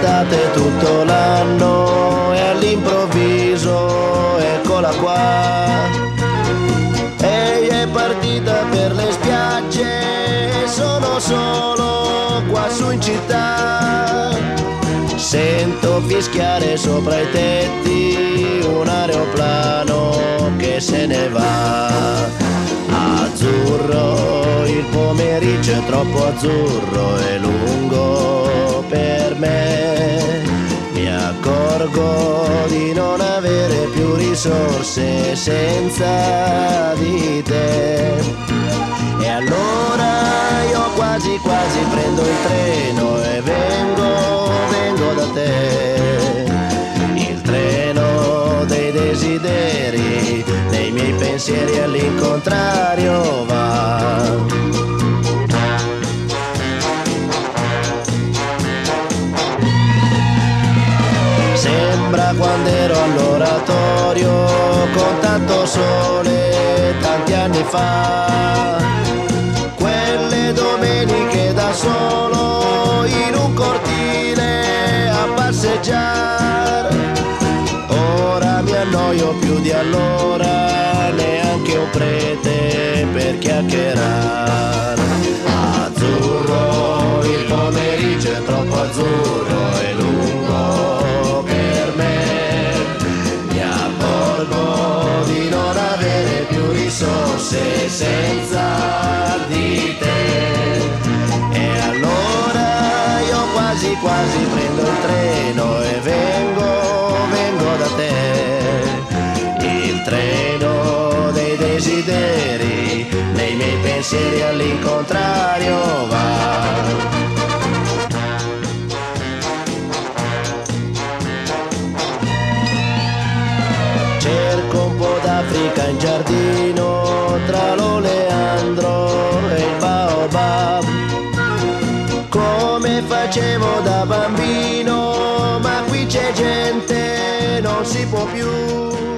d'estate tutto l'anno e all'improvviso eccola qua. Ehi, è partita per le spiagge e sono solo qua su in città. Sento fischiare sopra i tetti un aeroplano che se ne va. Azzurro, il pomeriggio è troppo azzurro e lungo per me. Mi accorgo di non avere più risorse senza di te. E allora io quasi quasi prendo il treno e vengo da te. Il treno dei desideri, nei miei pensieri all'incontrario va. Sembra quando ero all'oratorio con tanto sole tanti anni fa. Quelle domeniche da solo in un cortile a passeggiare. Ora mi annoio più di allora, neanche un prete per chiacchierare. Azzurro, il pomeriggio è troppo azzurro e lungo per me. Mi accorgo di non avere più risorse senza di te. E allora io quasi quasi prendo il treno e vengo da te. Il treno dei desideri, nei miei pensieri all'incontrario va. Cerco un po' d'Africa in giardino, tra l'oleandro e il baobab, come facevo da bambino, ma qui c'è gente, non si può più.